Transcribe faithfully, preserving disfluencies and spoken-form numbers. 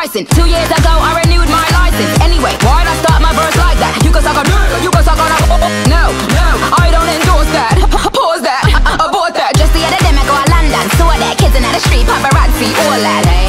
pricing. Two years ago I renewed my license. Anyway, why'd I start my verse like that? You can suck on, you can suck on. No, no, I don't endorse that. Pause that, abort that. Just the other day I go to London, saw that kids in the street, paparazzi, all that.